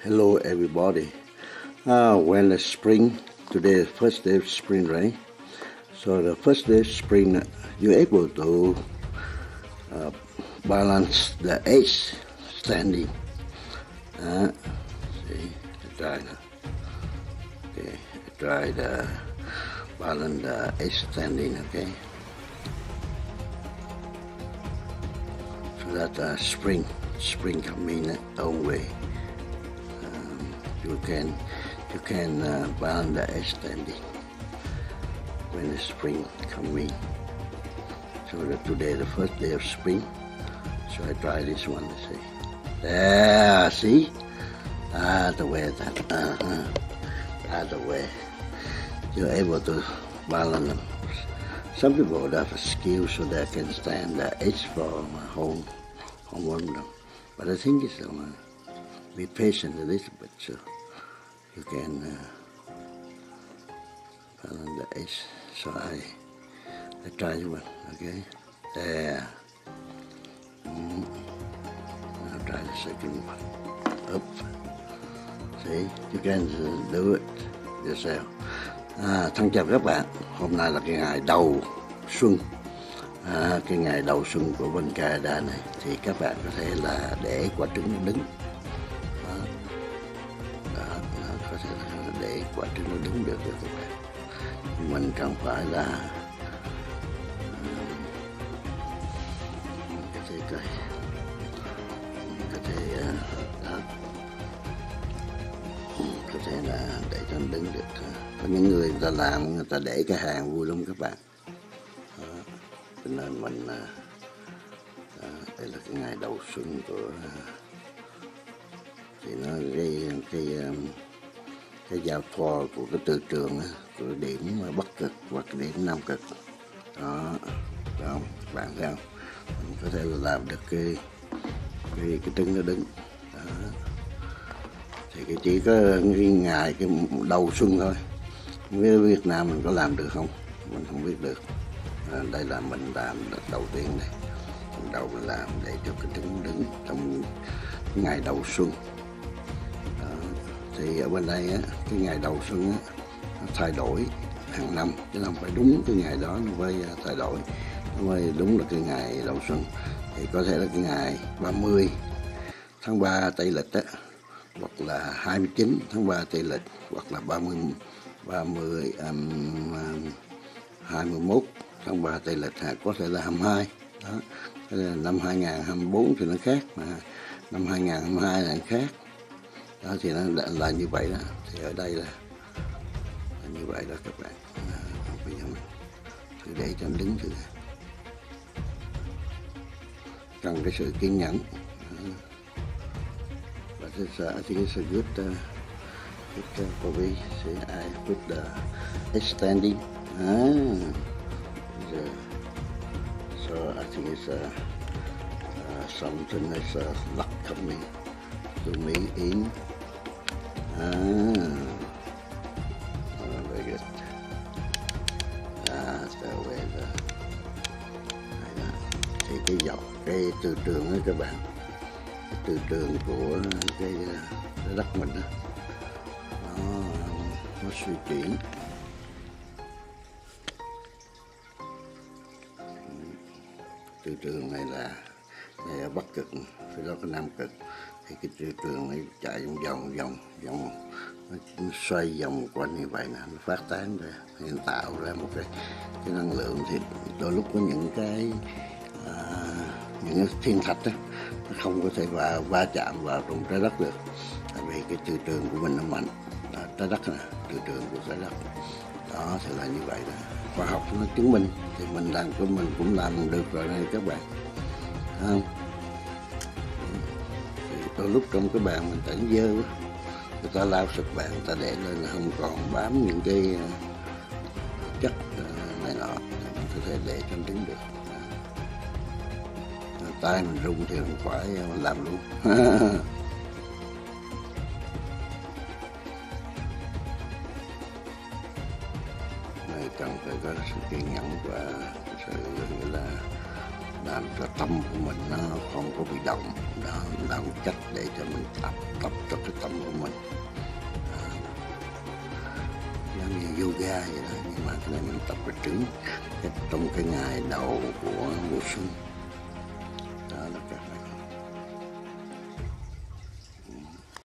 Hello, everybody. When the spring, today is first day of spring, right? So the first day of spring, you're able to balance the edge standing. See, try now. Okay, try the balance the edge standing. Okay, so that spring coming own way. You can balance the edge standing when the spring coming. So that today the first day of spring. So I try this one. See, there. See, the way that. The way you're able to balance them. Some people have a skill so they can stand the edge for whole them. But I think it's be patient a little bit so you can balance the edge. So I try one. Okay, there. I'll try the second one. Up. See, you can do it yourself. Thân chào các bạn. Hôm nay là cái ngày đầu xuân. Cái ngày đầu xuân của bên Canada này thì các bạn có thể là để quả trứng nó đứng. Có thể là để quả trứng nó đứng được rồi các bạn. Mình cần phải là có thể coi, có thể có thể là để cho nó đứng được. Có những người ta làm, người ta để cái hàng vui lắm các bạn. Cho nên mình đây là cái ngày đầu xuân của thì nó gây cái giao thoa của cái từ trường của điểm Bắc cực hoặc điểm Nam cực. Đó, không bạn thấy không? Mình có thể làm được cái trứng nó đứng. Đó. Thì chỉ có cái ngày cái đầu xuân thôi. Với Việt Nam mình có làm được không? Mình không biết được. Đây là mình làm đầu tiên này. Đầu mình làm để cho cái trứng đứng trong ngày đầu xuân. Đó. Thì ở bên đây á, cái ngày đầu xuân á, nó thay đổi hàng năm, chứ không phải đúng cái ngày đó nó mới thay đổi, nó mới đúng là cái ngày đầu xuân. Thì có thể là cái ngày 30 tháng 3 Tây lịch á, hoặc là 29 tháng 3 Tây lịch, hoặc là 21 tháng 3 Tây lịch, có thể là 22. Đó. Cái là năm 2024 thì nó khác, mà năm 2022 là khác. Đó thì nó là như vậy đó. Thì ở đây là như vậy đó các bạn. Bây giờ mình thử để cho nó đứng thử. Cần cái sự kiên nhẫn. But I think it's a good for me. See, I put the standing. So I think it's something that's luck coming to me in. Very good. So thì cái dọc cái từ trường đó các bạn, cái từ trường của cái đất mình đó, nó suy chuyển. Từ trường này là ở Bắc cực, phía đó có Nam cực. Thì cái từ trường này chạy vòng nó xoay vòng quanh như vậy nè, nó phát tán ra, thì tạo ra một cái năng lượng. Thì đôi lúc có những cái thiên thạch đó, nó không có thể va chạm vào trong trái đất được, tại vì cái từ trường của mình nó mạnh. Trái đất nè, từ trường của trái đất đó thì là như vậy đó. Khoa học nó chứng minh, thì mình làm của mình cũng làm được rồi này các bạn. Không? Thì đôi lúc trong cái bàn mình tẩn dơ quá, người ta lau sạch bàn, người ta để lên là không còn bám những cái chất này nọ, mình có thể để cho đứng được. Tay mình rung thì không phải mình làm luôn. Này cần phải có sự kiên nhẫn và sự là làm cho tâm của mình nó không có bị động. Đó là một cách để cho mình tập cho cái tâm của mình. Giống như yoga vậy đó, nhưng mà cái này mình tập là trong cái ngày đầu của mùa xuân. Đó là các bạn.